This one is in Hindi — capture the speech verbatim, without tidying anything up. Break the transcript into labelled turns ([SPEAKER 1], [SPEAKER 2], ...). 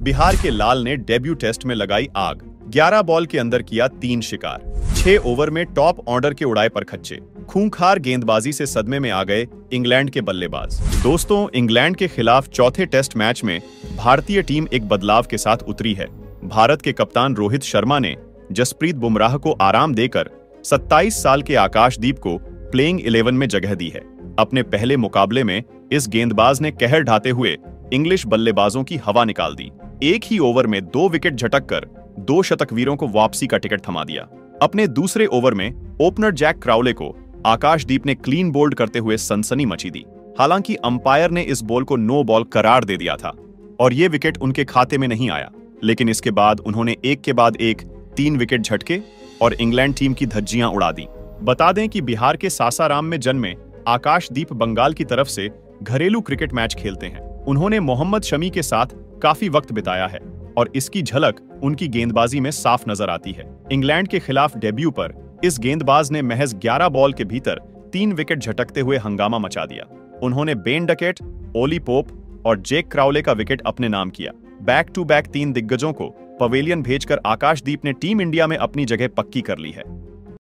[SPEAKER 1] बिहार के लाल ने डेब्यू टेस्ट में लगाई आग। ग्यारह बॉल के अंदर किया तीन शिकार। छह ओवर में टॉप ऑर्डर के उड़ाए परखच्चे। खूंखार गेंदबाजी से सदमे में आ गए इंग्लैंड के बल्लेबाज। दोस्तों, इंग्लैंड के खिलाफ चौथे टेस्ट मैच में भारतीय टीम एक बदलाव के साथ उतरी है। भारत के कप्तान रोहित शर्मा ने जसप्रीत बुमराह को आराम देकर सत्ताईस साल के आकाशदीप को प्लेइंग इलेवन में जगह दी है। अपने पहले मुकाबले में इस गेंदबाज ने कहर ढाते हुए इंग्लिश बल्लेबाजों की हवा निकाल दी। एक ही ओवर में दो विकेट झटक कर दो शतकवीरों को वापसी का टिकट थमा दिया। अपने दूसरे ओवर में ओपनर जैक क्राउले को आकाशदीप ने क्लीन बोल्ड करते हुए सनसनी मची दी। हालांकि अंपायर ने इस बॉल को नो बॉल करार दे दिया था और ये विकेट उनके खाते में नहीं आया, लेकिन इसके बाद उन्होंने एक के बाद एक तीन विकेट झटके और इंग्लैंड टीम की धज्जियां उड़ा दी। बता दें कि बिहार के सासाराम में जन्मे आकाशदीप बंगाल की तरफ से घरेलू क्रिकेट मैच खेलते हैं। उन्होंने मोहम्मद शमी के साथ काफी वक्त बिताया है और इसकी झलक उनकी गेंदबाजी में साफ नजर आती है। इंग्लैंड के खिलाफ डेब्यू पर इस गेंदबाज ने महज ग्यारह बॉल के भीतर तीन विकेट झटकते हुए हंगामा मचा दिया। उन्होंने बेन डकेट, ओली पोप और जेक क्राउले का विकेट अपने नाम किया। बैक टू बैक तीन दिग्गजों को पवेलियन भेजकर आकाशदीप ने टीम इंडिया में अपनी जगह पक्की कर ली है।